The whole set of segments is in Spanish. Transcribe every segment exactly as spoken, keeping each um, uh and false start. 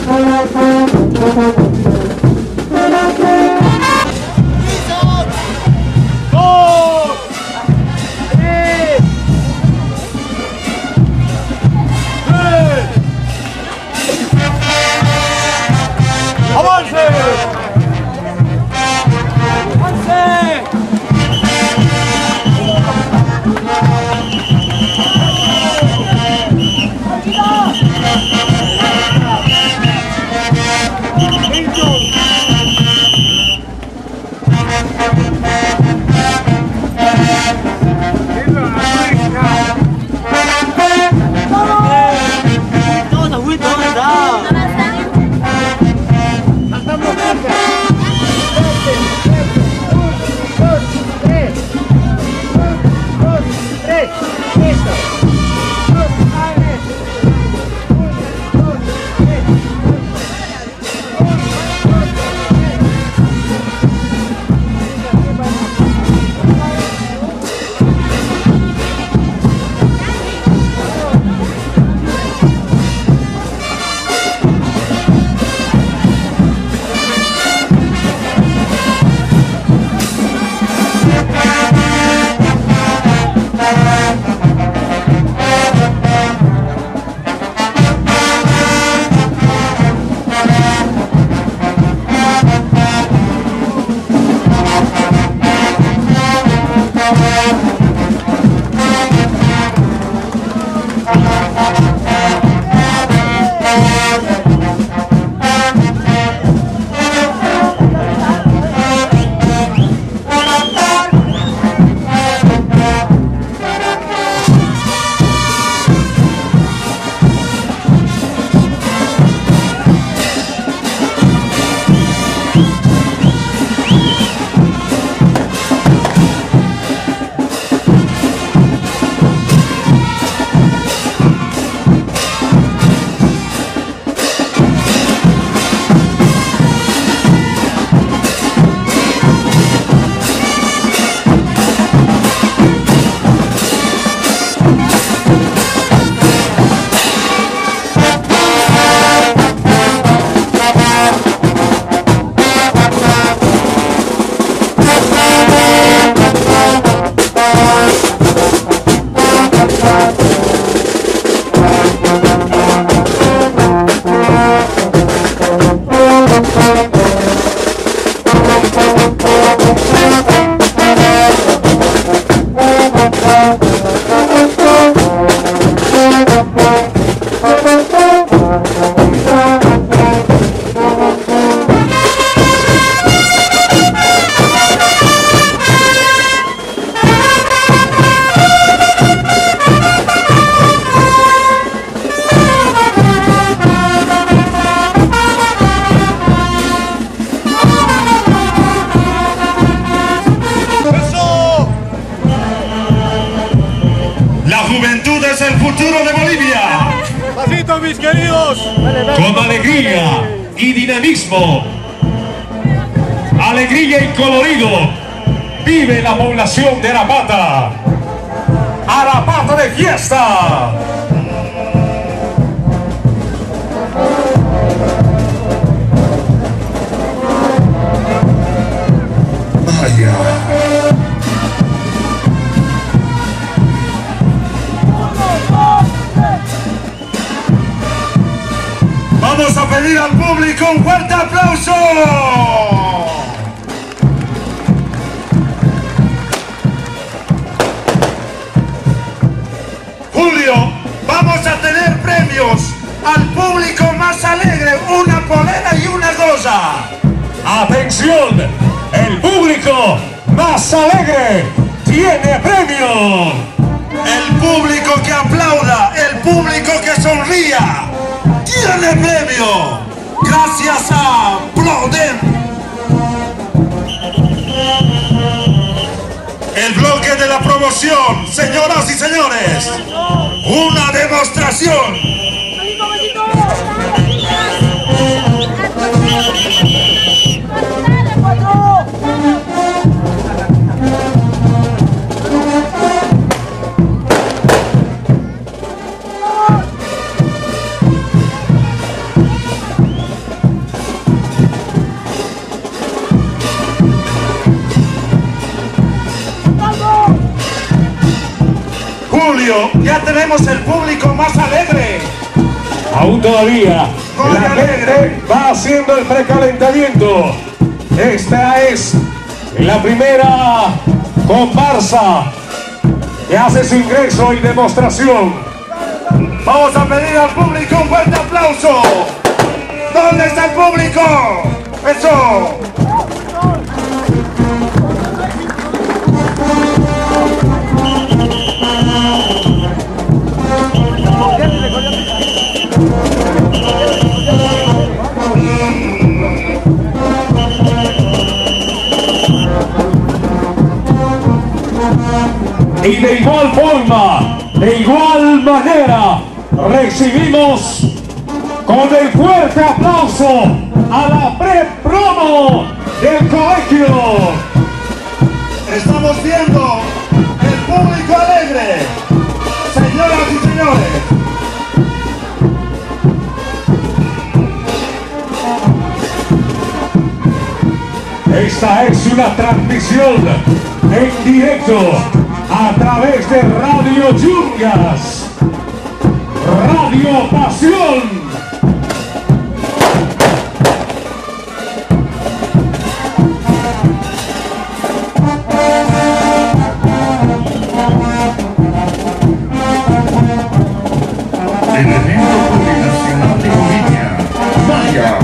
Mis queridos, con alegría y dinamismo, alegría y colorido, vive la población de Arapata. Arapata de fiesta. Vaya. Vamos a pedir al público un fuerte aplauso. Julio, vamos a tener premios al público más alegre, una polera y una gorra. ¡Atención! El público más alegre tiene premio. El público que aplauda, el público que sonría, tiene premio. Gracias a Ploden. El bloque de la promoción, señoras y señores. Una demostración. Julio, ya tenemos el público más alegre. Aún todavía Muy la alegre. gente va haciendo el precalentamiento. Esta es la primera comparsa que hace su ingreso y demostración. Vamos a pedir al público un fuerte aplauso. ¿Dónde está el público? Eso. Y de igual forma, de igual manera, recibimos con el fuerte aplauso a la pre-promo del colegio. Estamos viendo el público alegre. Señoras y señores. Esta es una transmisión en directo a través de Radio Yungas, Radio Pasión. El evento plurinacional de Bolivia. Vaya.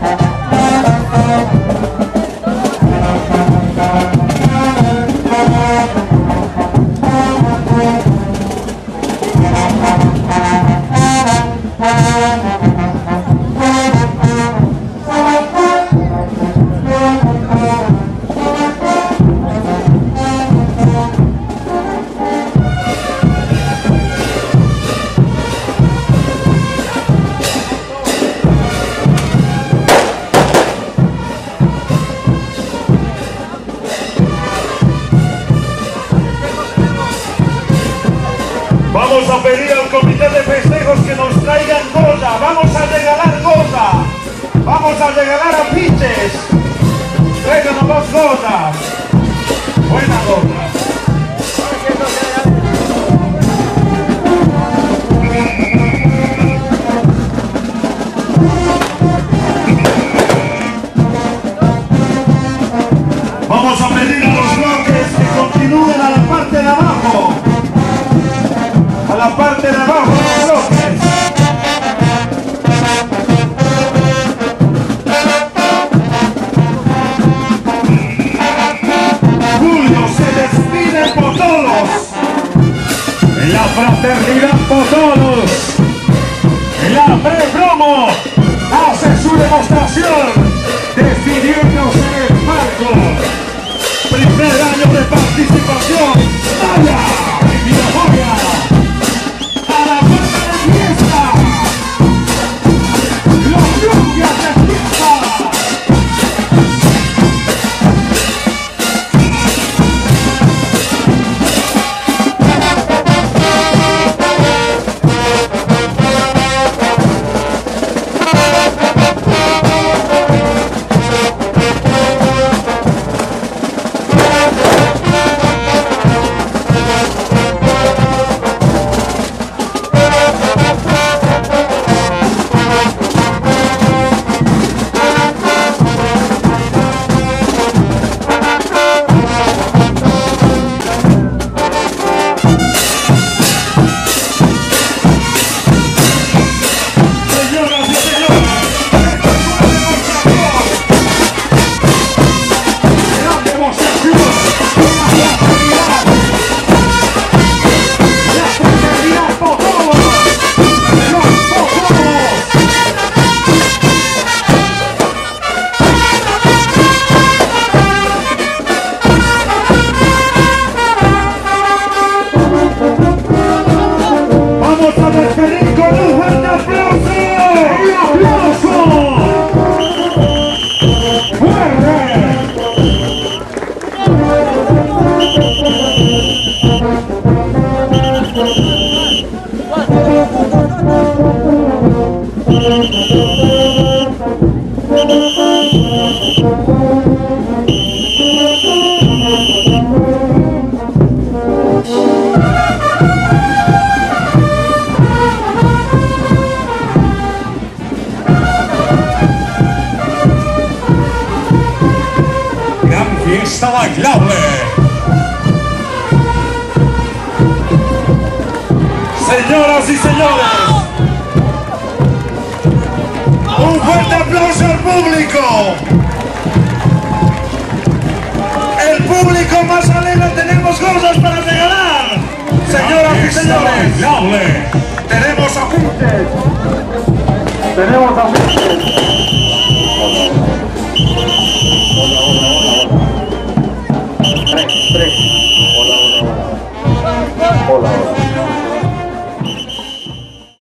Vamos a pedir al comité de festejos que nos traigan gorra. Vamos a regalar gorra. Vamos a regalar afiches. Tráiganos dos gorras. Buena gorra. Vamos a pedir a los bloques que continúen a la parte de abajo. A la parte de abajo de los bloques. pista bailable. Señoras y señores, un fuerte aplauso al público. El público más alegre, tenemos cosas para regalar. Señoras y señores, Bailable. tenemos afiches. Tenemos afiches. Tres, tres. Hola, hola, hola. Hola, hola.